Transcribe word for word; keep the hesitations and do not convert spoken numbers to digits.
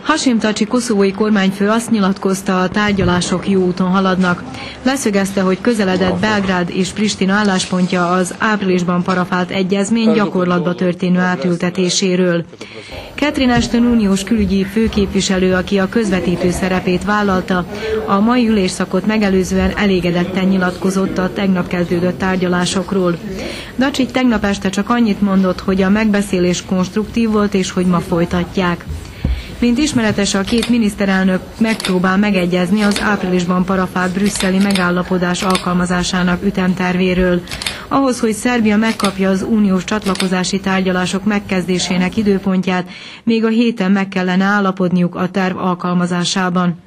Hasim Thaçi koszovói kormányfő azt nyilatkozta, a tárgyalások jó úton haladnak. Leszögezte, hogy közeledett Belgrád és Pristina álláspontja az áprilisban parafált egyezmény gyakorlatba történő átültetéséről. Catherine Ashton uniós külügyi főképviselő, aki a közvetítő szerepét vállalta, a mai ülésszakot megelőzően elégedetten nyilatkozott a tegnap kezdődött tárgyalásokról. Thaçi tegnap este csak annyit mondott, hogy a megbeszélés konstruktív volt és hogy ma folytatják. Mint ismeretes, a két miniszterelnök megpróbál megegyezni az áprilisban parafált brüsszeli megállapodás alkalmazásának ütemtervéről. Ahhoz, hogy Szerbia megkapja az uniós csatlakozási tárgyalások megkezdésének időpontját, még a héten meg kellene állapodniuk a terv alkalmazásában.